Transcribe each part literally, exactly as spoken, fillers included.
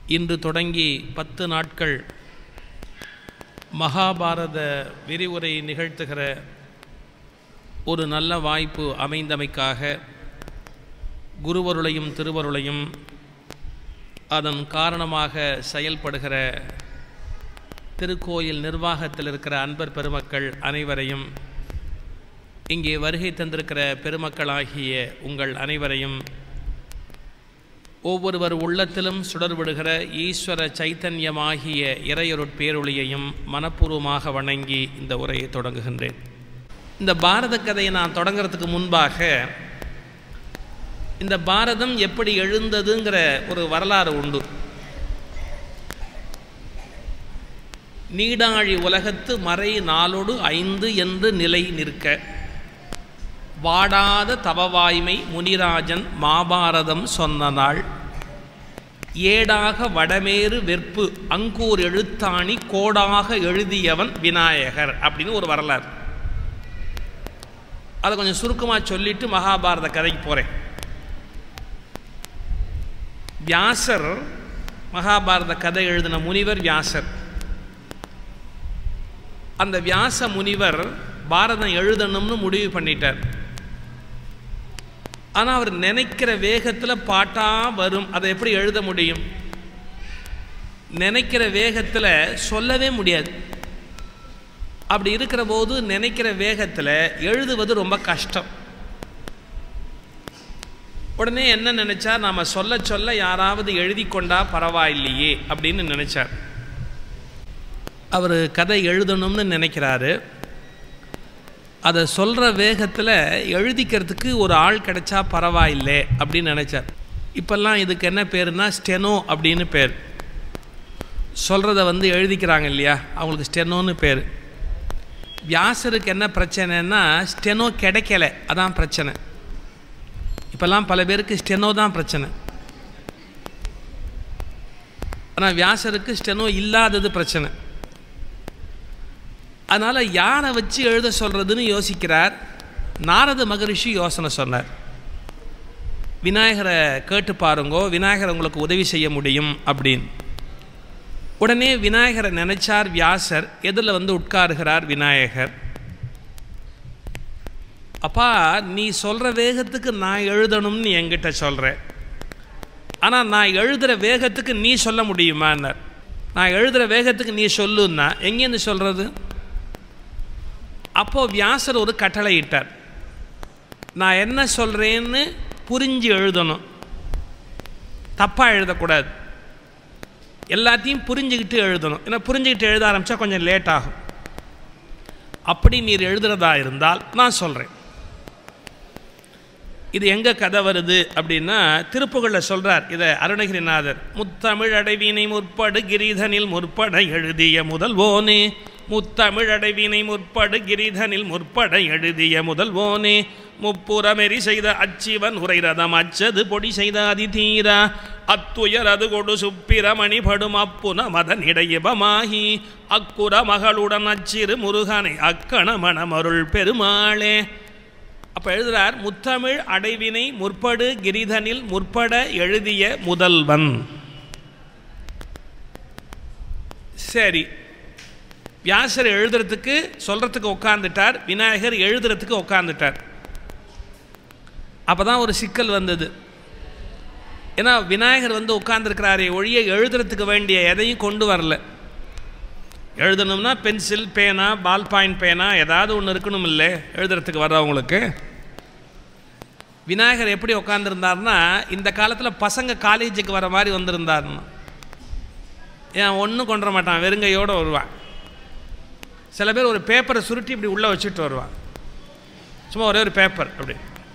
இன்று தொடங்கி பத்து நாட்கள் மகாபாரத விரிவுரை நிகழ்த்துகிற ஒரு நல்ல வாய்ப்பு அமைந்தமைக்காக குருவருளையும் திருவருளையும் அதன் காரணமாக செயல்படுகிற திருக்கோயில் நிர்வாகத்தில் இருக்கிற அன்பர் பெருமக்கள் அனைவரையும், இங்கே வருகை தந்திருக்கிற பெருமக்களாகிய உங்கள் அனைவரையும், ஒவ்வொருவர் உள்ளத்திலும் சுடர்விடுகிற ஈஸ்வர சைத்தன்யமாகிய இறையொருட் பேரொளியையும் மனப்பூர்வமாக வணங்கி இந்த உரையை தொடங்குகின்றேன். இந்த பாரத கதையை நான் தொடங்கிறதுக்கு முன்பாக இந்த பாரதம் எப்படி எழுந்ததுங்கிற ஒரு வரலாறு உண்டு. நீடாழி உலகத்து மறை நாளோடு ஐந்து என்று நிலை நிற்க வாடாத தவவாய்மை முனிராஜன் மாபாரதம் சொன்ன நாள், ஏடாக வடமேறு வெற்பு அங்கூர் எழுத்தாணி கோடாக எழுதியவன் விநாயகர் அப்படின்னு ஒரு வரலாறு. அதை கொஞ்சம் சுருக்கமாக சொல்லிட்டு மகாபாரத கதைக்கு போகிறேன். வியாசர், மகாபாரத கதை எழுதின முனிவர் வியாசர். அந்த வியாச முனிவர் பாரதம் எழுதணும்னு முடிவு பண்ணிட்டார். ஆனால் அவர் நினைக்கிற வேகத்தில் பாட்டாக வரும். அதை எப்படி எழுத முடியும்? நினைக்கிற வேகத்தில் சொல்லவே முடியாது. அப்படி இருக்கிற போது நினைக்கிற வேகத்தில் எழுதுவது ரொம்ப கஷ்டம். உடனே என்ன நினைச்சா, நாம் சொல்ல சொல்ல யாராவது எழுதி கொண்டா பரவாயில்லையே அப்படின்னு நினைச்சார். அவர் கதை எழுதணும்னு நினைக்கிறாரு. அதை சொல்கிற வேகத்தில் எழுதிக்கிறதுக்கு ஒரு ஆள் கிடைச்சா பரவாயில்லை அப்படின்னு நினச்சார். இப்போல்லாம் இதுக்கு என்ன பேருனா ஸ்டெனோ அப்படின்னு பேர். சொல்கிறத வந்து எழுதிக்கிறாங்க இல்லையா, அவங்களுக்கு ஸ்டெனோன்னு பேர். வியாசருக்கு என்ன பிரச்சனைன்னா ஸ்டெனோ கிடைக்கல, அதான் பிரச்சனை. இப்போல்லாம் பல பேருக்கு ஸ்டெனோ தான் பிரச்சனை. ஆனால் வியாசருக்கு ஸ்டெனோ இல்லாதது பிரச்சனை. அதனால் யாரை வச்சு எழுத சொல்கிறதுன்னு யோசிக்கிறார். நாரத மகரிஷி யோசனை சொன்னார், விநாயகரை கேட்டு பாருங்கோ, விநாயகர் உங்களுக்கு உதவி செய்ய முடியும் அப்படின்னு. உடனே விநாயகரை நினைச்சார் வியாசர். எதில் வந்து உட்காருகிறார் விநாயகர். அப்பா, நீ சொல்கிற வேகத்துக்கு நான் எழுதணும்னு என்கிட்ட சொல்கிறேன், ஆனால் நான் எழுதுகிற வேகத்துக்கு நீ சொல்ல முடியுமான்னார். நான் எழுதுகிற வேகத்துக்கு நீ சொல்லுன்னா எங்கேருந்து சொல்கிறது? அப்போது வியாசர் ஒரு கட்டளை இட்டார். நான் என்ன சொல்கிறேன்னு புரிஞ்சு எழுதணும், தப்பாக எழுதக்கூடாது. எல்லாத்தையும் புரிஞ்சுக்கிட்டு எழுதணும். ஏன்னா புரிஞ்சுக்கிட்டு எழுத ஆரம்பித்தா கொஞ்சம் லேட் ஆகும். அப்படி நீர் எழுதுறதா இருந்தால் நான் சொல்கிறேன். இது எங்கே கதை வருது அப்படின்னா திருப்புகழில் சொல்கிறார் இதை அருணகிரிநாதர். முத்தமிழ் அடைவினை முற்படு கிரீதனில் முற்பட எழுதிய முதல்வோனே, முத்தமிழ் அடைவினை முற்படு கிரீதனில் முற்பட எழுதிய முதல்வோனே, முப்புறமெறி செய்த அச்சிவன் உரைரதம் அச்சது பொடி செய்த அதிதீரா, அத்துயர் அது கொடு சுப்பிரமணி படும் அப்புன மதன் இடையபமாகி, அக்குற மகளுடன் அச்சிறு முருகனை அக்கண மணமருள் பெருமாளே. அப்போ எழுதுகிறார், முத்தமிழ் அடைவினை முற்படு கிரிதனில் முற்பட எழுதிய முதல்வன். சரி, வியாசர் எழுதுறதுக்கு சொல்கிறதுக்கு உட்காந்துட்டார், விநாயகர் எழுதுறதுக்கு உட்காந்துட்டார். அப்போ தான் ஒரு சிக்கல் வந்தது. ஏன்னா விநாயகர் வந்து உட்காந்துருக்கிறாரே ஒழிய எழுதுறதுக்கு வேண்டிய எதையும் கொண்டு வரல. எழுதணும்னா பென்சில், பேனா, பால் பாயிண்ட் பேனா ஏதாவது ஒன்று இருக்கணும் இல்லை எழுதுறதுக்கு வர்றவங்களுக்கு. விநாயகர் எப்படி உட்காந்துருந்தார்னா இந்த காலத்தில் பசங்க காலேஜுக்கு வர மாதிரி வந்திருந்தார்னா. ஏன் ஒன்றும் கொண்டு வர மாட்டான், வெறுங்கையோடு வருவான். சில பேர் ஒரு பேப்பரை சுருட்டி இப்படி உள்ளே வச்சுட்டு வருவான், சும்மா ஒரே ஒரு பேப்பர் அப்படி.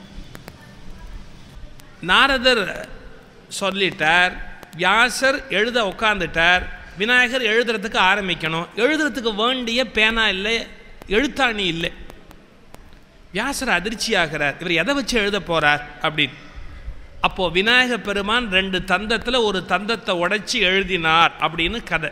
நாரதர் சொல்லிட்டார், வியாசர் எழுத உட்காந்துட்டார், விநாயகர் எழுதுறதுக்கு ஆரம்பிக்கணும். எழுதுறதுக்கு வேண்டிய பேனா இல்லை, எழுத்தாணி இல்லை. வியாசர் அதிர்ச்சியாகிறார், இவர் எதை வச்சு எழுத போகிறார் அப்படின்னு. அப்போது விநாயகர் பெருமான் ரெண்டு தந்தத்தில் ஒரு தந்தத்தை உடைச்சி எழுதினார் அப்படின்னு கதை.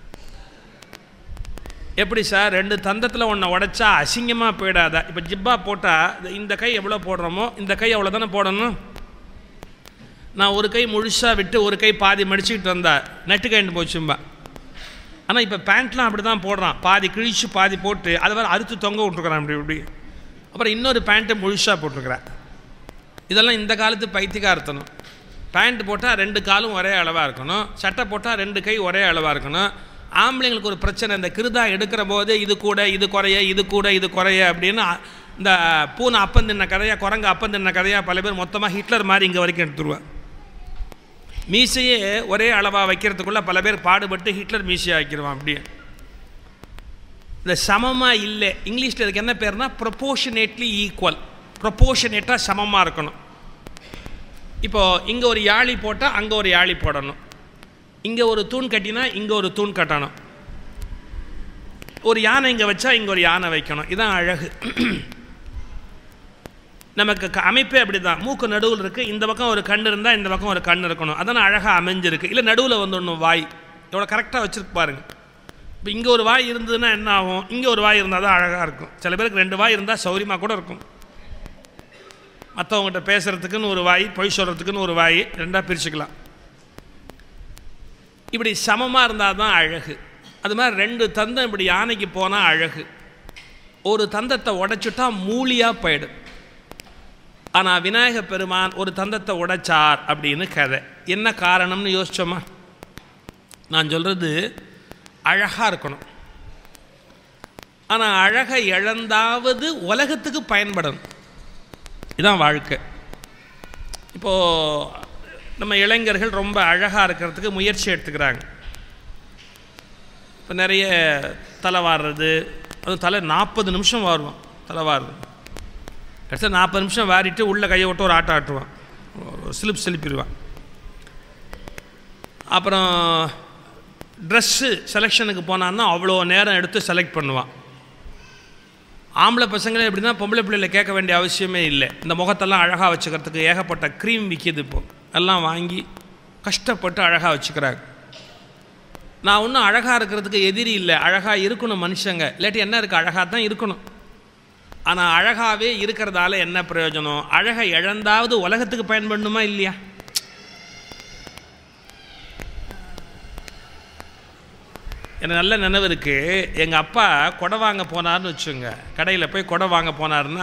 எப்படி சார், ரெண்டு தந்தத்தில் ஒன்றை உடைச்சா அசிங்கமாக போயிடாதா? இப்போ ஜிப்பா போட்டால் இந்த கை எவ்வளோ போடுறோமோ இந்த கை அவ்வளோ தானே போடணும். நான் ஒரு கை முழுசாக விட்டு ஒரு கை பாதி மடிச்சுக்கிட்டு வந்தா நெட்டு கைண்டு போச்சும்பா. ஆனால் இப்போ பேண்ட்லாம் அப்படி தான் போடுறான், பாதி கிழிச்சு பாதி போட்டு அதை வேறு அறுத்து தொங்க விட்ருக்குறான் இப்படி இப்படி. அப்புறம் இன்னொரு பேண்ட்டை முழுசாக போட்டிருக்கிறேன். இதெல்லாம் இந்த காலத்து பைத்தியக்காரத்தனம். பேண்ட் போட்டால் ரெண்டு காலும் ஒரே அளவாக இருக்கணும், சட்டை போட்டால் ரெண்டு கை ஒரே அளவாக இருக்கணும். ஆம்பளைங்களுக்கு ஒரு பிரச்சனை, இந்த கிருதா எடுக்கிற போது இது கூட இது குறைய இது கூட இது குறைய அப்படின்னு இந்த பூனை அப்பம் தின்ன கதையாக குரங்கு அப்பம் தின்ன கதையாக பல பேர் மொத்தமாக ஹிட்லர் மாதிரி இங்கே வரைக்கும் எடுத்துருவேன். மீசையே ஒரே அளவாக வைக்கிறதுக்குள்ளே பல பேர் பாடுபட்டு ஹிட்லர் மீசையாக வைக்கிறவான். அப்படியே இந்த சமமாக இல்லை, இங்கிலீஷில் இதுக்கு என்ன பேர்னா ப்ரொபோர்ஷனேட்லி ஈக்குவல். ப்ரொபோர்ஷனேட்டாக சமமாக இருக்கணும். இப்போது இங்கே ஒரு யாழி போட்டால் அங்கே ஒரு யாழி போடணும், இங்கே ஒரு தூண் கட்டினா இங்கே ஒரு தூண் கட்டணும், ஒரு யானை இங்கே வச்சா இங்கே ஒரு யானை வைக்கணும். இதுதான் அழகு. நமக்கு அமைப்பே அப்படி தான். மூக்கு நடுவில் இருக்குது, இந்த பக்கம் ஒரு கண் இருந்தால் இந்த பக்கம் ஒரு கண் இருக்கணும், அதான் அழகாக அமைஞ்சிருக்கு. இல்லை நடுவில் வந்து ஒன்று வாய் எவ்வளோ கரெக்டாக வச்சுருக்கு பாருங்கள். இப்போ இங்கே ஒரு வாய் இருந்ததுன்னா என்ன ஆகும், இங்கே ஒரு வாய் இருந்தால் தான் அழகாக இருக்கும். சில பேருக்கு ரெண்டு வாய் இருந்தால் சௌரியமாக கூட இருக்கும். மற்றவங்ககிட்ட பேசுகிறதுக்குன்னு ஒரு வாய், பொய் சொல்கிறதுக்குன்னு ஒரு வாய், ரெண்டாக பிரிச்சுக்கலாம். இப்படி சமமாக இருந்தால் தான் அழகு. அது மாதிரி ரெண்டு தந்தம் இப்படி யானைக்கு போனால் அழகு. ஒரு தந்தத்தை உடைச்சுட்டா மூலியாக போயிடும். ஆனால் விநாயக பெருமான் ஒரு தந்தத்தை உடைச்சார் அப்படின்னு கதை. என்ன காரணம்னு யோசிச்சோமா? நான் சொல்கிறது அழகாக இருக்கணும், ஆனால் அழகை இழந்தாவது உலகத்துக்கு பயன்படணும். இதுதான் வாழ்க்கை. இப்போது நம்ம இளைஞர்கள் ரொம்ப அழகாக இருக்கிறதுக்கு முயற்சி எடுத்துக்கிறாங்க. இப்போ நிறைய தலை வாடுறது, அது தலை நாற்பது நிமிஷம் வாருவான் தலை வாடுறது. கடைசியாக நாற்பது நிமிஷம் வாரிட்டு உள்ளே கையை விட்டு ஒரு ஆட்டம் ஆட்டுவான், சிலிப் சிலிப்பிடுவான். அப்புறம் ட்ரெஸ்ஸு செலெக்ஷனுக்கு போனான்னா அவ்வளோ நேரம் எடுத்து செலக்ட் பண்ணுவான். ஆம்பளை பசங்களே எப்படின்னா பொம்பளை பிள்ளைகளை கேட்க வேண்டிய அவசியமே இல்லை. இந்த முகத்தெல்லாம் அழகாக வச்சுக்கிறதுக்கு ஏகப்பட்ட க்ரீம் விற்கிது. இப்போது எல்லாம் வாங்கி கஷ்டப்பட்டு அழகாக வச்சுக்கிறாங்க. நான் ஒன்றும் அழகாக இருக்கிறதுக்கு எதிரி இல்லை, அழகாக இருக்கணும் மனுஷங்க. இல்லாட்டி என்ன இருக்குது, அழகாக தான் இருக்கணும். ஆனால் அழகாகவே இருக்கிறதால என்ன பிரயோஜனம்? அழகை இழந்தாவது உலகத்துக்கு பயன்படணுமா இல்லையா? எனக்கு நல்ல நினைவு இருக்குது. எங்கள் அப்பா கொடை வாங்க போனார்னு வச்சுங்க, கடையில் போய் கொடை வாங்க போனார்னா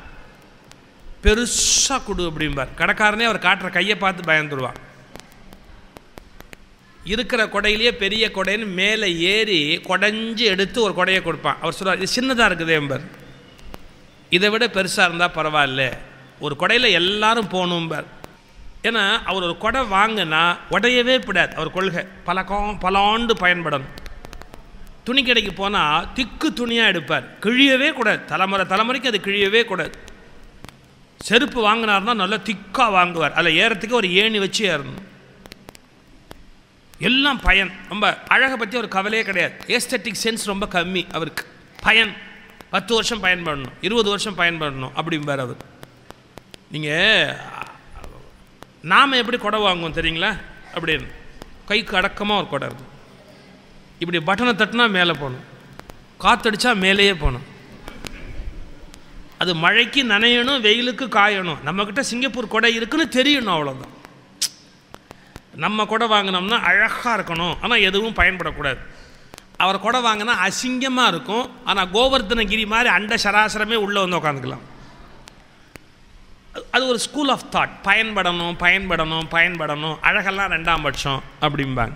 பெருசாக கொடு அப்படிம்பார். கடைக்காரனே அவர் காட்டுற கையை பார்த்து பயந்துருவான். இருக்கிற கொடையிலேயே பெரிய கொடைன்னு மேலே ஏறி கொடைஞ்சி எடுத்து ஒரு கொடையை கொடுப்பான். அவர் சொல்லுவார், இது சின்னதாக இருக்குது என்பர், இதை விட பெருசாக இருந்தால் பரவாயில்ல, ஒரு கொடையில் எல்லாரும் போகணும்பார். ஏன்னா அவர் ஒரு கொடை வாங்கினா உடையவே விடாது. அவர் கொள்கை பல பல ஆண்டு பயன்படணும். துணி கடைக்கு போனால் திக்கு துணியாக எடுப்பார், கிழியவே கூடாது. தலைமுறை தலைமுறைக்கு அது கிழியவே கூடாது. செருப்பு வாங்கினார்னா நல்லா திக்காக வாங்குவார், அதில் ஏறத்துக்கு ஒரு ஏணி வச்சு ஏறணும். எல்லாம் பயன். ரொம்ப அழகை பற்றி ஒரு கவலையே கிடையாது. ஏஸ்தட்டிக் சென்ஸ் ரொம்ப கம்மி அவருக்கு. பயன் பத்து வருஷம் பயன்படணும், இருபது வருஷம் பயன்படணும் அப்படிம்பார் அவர். நீங்கள் நாம் எப்படி கொடை வாங்குவோம் தெரியுங்களா? அப்படின்னு கைக்கு அடக்கமாக ஒரு கொடை இருக்கும். இப்படி பட்டனை தட்டினா மேலே போகணும், காற்றடிச்சா மேலேயே போகணும். அது மழைக்கு நனையணும், வெயிலுக்கு காயணும். நம்மக்கிட்ட சிங்கப்பூர் கொடை இருக்குன்னு தெரியணும், அவ்வளோதான். நம்ம கொடை வாங்கினோம்னா அழகாக இருக்கணும், ஆனால் எதுவும் பயன்படக்கூடாது. அவர் கொடை வாங்கினா அசிங்கமாக இருக்கும், ஆனால் கோவர்தனகிரி மாதிரி அண்ட சராசரமே உள்ளே வந்து உட்காந்துக்கலாம். அது ஒரு ஸ்கூல் ஆஃப் தாட். பயன்படணும் பயன்படணும் பயன்படணும், அழகெல்லாம் ரெண்டாம் பட்சம் அப்படிம்பாங்க.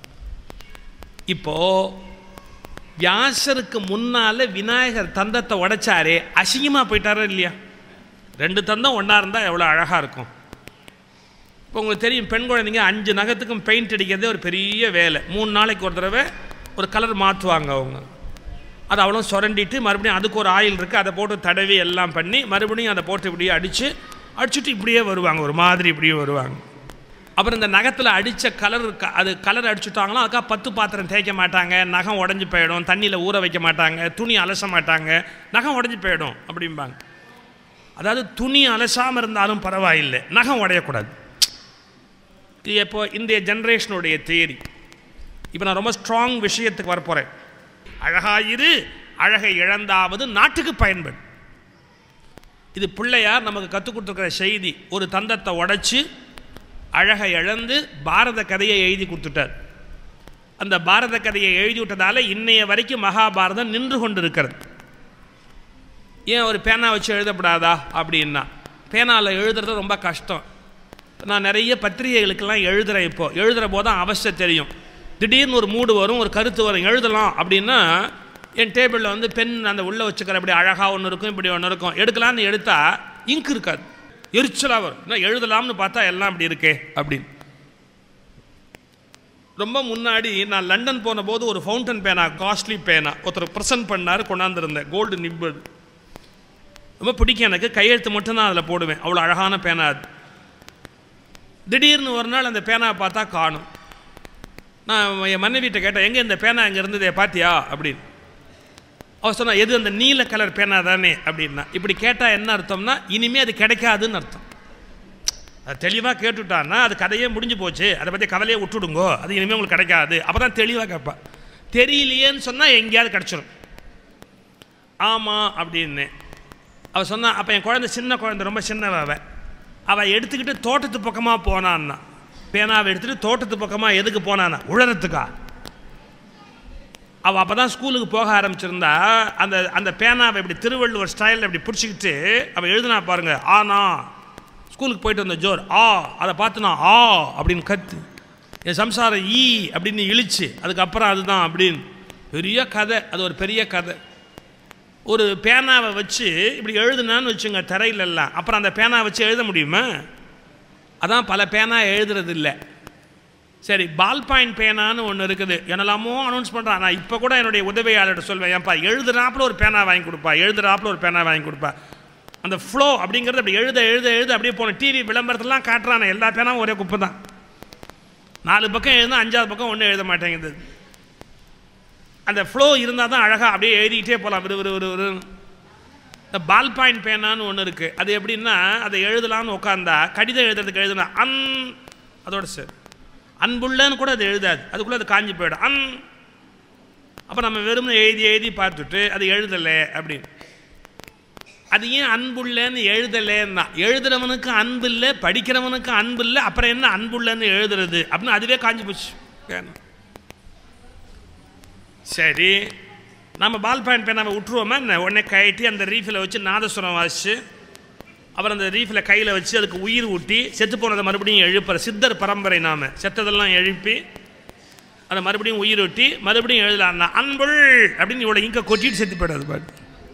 இப்போது வியாசருக்கு முன்னால் விநாயகர் தந்தத்தை உடைச்சாரே, அசிங்கமாக போயிட்டாரோ இல்லையா? ரெண்டு தந்தம் ஒன்றா இருந்தால் எவ்வளோ அழகாக இருக்கும். இப்போ உங்களுக்கு தெரியும், பெண் குழந்தைங்க அஞ்சு நகத்துக்கும் பெயிண்ட் அடிக்கிறதே ஒரு பெரிய வேலை. மூணு நாளைக்கு ஒரு தடவை ஒரு கலர் மாற்றுவாங்க அவங்க. அதை அவ்வளோ சுரண்டிட்டு மறுபடியும் அதுக்கு ஒரு ஆயில் இருக்குது, அதை போட்டு தடவி எல்லாம் பண்ணி மறுபடியும் அதை போட்டு இப்படியே அடித்து அடிச்சுட்டு இப்படியே வருவாங்க, ஒரு மாதிரி இப்படியே வருவாங்க. அப்புறம் இந்த நகத்தில் அடித்த கலர் அது கலர் அடிச்சுட்டாங்களோ அதுக்காக பத்து பாத்திரம் தேய்க்க மாட்டாங்க, நகம் உடஞ்சி போயிடும், தண்ணியில் ஊற வைக்க மாட்டாங்க, துணி அலச மாட்டாங்க, நகம் உடஞ்சி போயிடும் அப்படிம்பாங்க. அதாவது துணி அலசாமல் இருந்தாலும் பரவாயில்லை, நகம் உடையக்கூடாது. இது எப்போ இந்திய ஜென்ரேஷனுடைய தியரி. இப்போ நான் ரொம்ப ஸ்ட்ராங் விஷயத்துக்கு வரப்போகிறேன். அழகாயிரு, அழகை இழந்தாவது நாட்டுக்கு பயன்படு. இது பிள்ளையார் நமக்கு கற்றுக் கொடுத்துருக்கிற செய்தி. ஒரு தந்தத்தை உடைச்சி அழகை இழந்து பாரத கதையை எழுதி கொடுத்துட்டார். அந்த பாரத கதையை எழுதி விட்டதால் இன்னைய வரைக்கும் மகாபாரதம் நின்று கொண்டு இருக்கிறது. ஏன் ஒரு பேனா வச்சு எழுதப்படாதா அப்படின்னா, பேனாவில் எழுதுறது ரொம்ப கஷ்டம். நான் நிறைய பத்திரிகைகளுக்கெல்லாம் எழுதுகிறேன். இப்போது எழுதுகிற போது தான் அவசியம் தெரியும். திடீர்னு ஒரு மூடு வரும், ஒரு கருத்து வரும், எழுதலாம் அப்படின்னா என் டேபிளில் வந்து பென் அந்த உள்ளே வச்சுக்கிற அப்படி அழகாக ஒன்று இருக்கும், இப்படி ஒன்று இருக்கும். எடுக்கலான்னு எடுத்தால் இங்க் இருக்காது, எரிச்சலாக வரும். இன்னும் எழுதலாம்னு பார்த்தா எல்லாம் அப்படி இருக்கே அப்படின்னு. ரொம்ப முன்னாடி நான் லண்டன் போன போது ஒரு ஃபவுண்டன் பேனா, காஸ்ட்லி பேனா ஒருத்தர் ப்ரெசென்ட் பண்ணார், கொண்டாந்துருந்தேன். கோல்டு நிப்பல், ரொம்ப பிடிக்கும் எனக்கு. கையெழுத்து மட்டும்தான் அதில் போடுவேன், அவ்வளோ அழகான பேனா அது. திடீர்னு ஒரு நாள் அந்த பேனாவை பார்த்தா காணும். நான் என் மனைவிட்ட கேட்டேன், எங்கே இந்த பேனா இங்கே இருந்ததே பார்த்தியா அப்படின்னு. அவர் சொன்னா, எது அந்த நீல கலர் பேனா தானே அப்படின்னா. இப்படி கேட்டால் என்ன அர்த்தம்னா, இனிமேல் அது கிடைக்காதுன்னு அர்த்தம். அது தெளிவாக கேட்டுட்டான்னா அது கதையே முடிஞ்சு போச்சு, அதை பற்றி கவலையே விட்டுடுங்கோ, அது இனிமேல் உங்களுக்கு கிடைக்காது. அப்போ தான் தெளிவாக கேட்பா. தெரியலையேன்னு சொன்னால் எங்கேயாவது கிடச்சிடும். ஆமாம் அப்படின்னு அவள் சொன்னா. அப்போ என் குழந்தை சின்ன குழந்தை, ரொம்ப சின்னவ. அவள் எடுத்துக்கிட்டு தோட்டத்து பக்கமாக போனான்னா, பேனாவை எடுத்துகிட்டு தோட்டத்து பக்கமாக எதுக்கு போனான்னா, உழறத்துக்கா. அவள் அப்போ தான் ஸ்கூலுக்கு போக ஆரம்பிச்சிருந்தா. அந்த அந்த பேனாவை இப்படி திருவள்ளுவர் ஸ்டைலில் இப்படி பிடிச்சிக்கிட்டு அவள் எழுதுனா பாருங்க, ஆனா ஸ்கூலுக்கு போயிட்டு வந்த ஜோர் ஆ, அதை பார்த்து நான் ஆ அப்படின்னு கத்து, என் சம்சாரம் ஈ அப்படின்னு இழிச்சு, அதுக்கப்புறம் அதுதான் அப்படின்னு பெரிய கதை. அது ஒரு பெரிய கதை. ஒரு பேனாவை வச்சு இப்படி எழுதுனான்னு வச்சுங்க தரையிலெல்லாம், அப்புறம் அந்த பேனாவை வச்சு எழுத முடியுமா? அதான் பல பேனா எழுதுறது இல்லை. சரி, பால் பாயிண்ட் பேனான்னு ஒன்று இருக்குது, என்னெல்லாமோ அனௌன்ஸ் பண்ணுறான். நான் இப்போ கூட என்னுடைய உதவியாளர்கிட்ட சொல்வேன், ஏன்ப்பா எழுதுறாப்புல ஒரு பேனா வாங்கி கொடுப்பா, எழுதுறாப்புல ஒரு பேனா வாங்கி கொடுப்பா. அந்த ஃப்ளோ அப்படிங்கிறது அப்படி எழுத எழுத எழுத அப்படியே போன டிவி விளம்பரத்துலாம் காட்டுறானே, எல்லா பேனாவும் ஒரே குப்பை தான். நாலு பக்கம் எழுதுனா அஞ்சாவது பக்கம் ஒன்றும் எழுத மாட்டேங்குது. அந்த ஃப்ளோ இருந்தால் தான் அழகாக அப்படியே எழுதிக்கிட்டே போகலாம் விறு விறு விறு. இந்த பால் பாயிண்ட் பேனான்னு ஒன்று இருக்குது. அது எப்படின்னா, அதை எழுதலான்னு உட்காந்தா, கடிதம் எழுதுறதுக்கு எழுதுனா அன், அதோட சார் அன்புள்ளன்னு கூட அது எழுதாது, அதுக்குள்ளே அது காஞ்சி போயிடும் அன். அப்போ நம்ம வெறும் எழுதி எழுதி பார்த்துட்டு அது எழுதலை அப்படின்னு. அது ஏன் அன்புள்ளன்னு எழுதலைன்னா, எழுதுறவனுக்கு அன்பு இல்லை, படிக்கிறவனுக்கு அன்பு இல்லை, அப்புறம் என்ன அன்புள்ளன்னு எழுதுறது அப்படின்னு அதுவே காஞ்சி போச்சு. சரி, நம்ம பால் பாயிண்ட் பேனாவை விட்டுருவோமா என்ன? உடனே கட்டி அந்த ரீஃபில் வச்சு நாதஸ்வரம் வாசிச்சு, அப்புறம் அந்த ரீஃபில் கையில் வச்சு அதுக்கு உயிர் ஊட்டி, செத்து போனதை மறுபடியும் எழுப்புற சித்தர் பரம்பரை. நாம் செத்ததெல்லாம் எழுப்பி அதை மறுபடியும் உயிர் ஊட்டி மறுபடியும் எழுதலான்னா அன்புள் அப்படின்னு இவ்வளோ இங்கே கொட்டிட்டு செத்து போயிடாது. பாரு,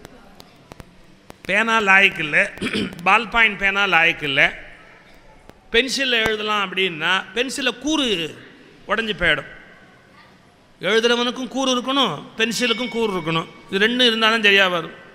பேனா லாய்க்கு இல்லை, பால் பாயிண்ட் பேனா லாய்க்கு இல்லை. பென்சிலில் எழுதலாம் அப்படின்னா பென்சிலில் கூறு உடஞ்சி போயிடும். எழுதுறவனுக்கும் கூறு இருக்கணும், பென்சிலுக்கும் கூறு இருக்கணும். இது ரெண்டும் இருந்தால் தான் சரியாக வரும்.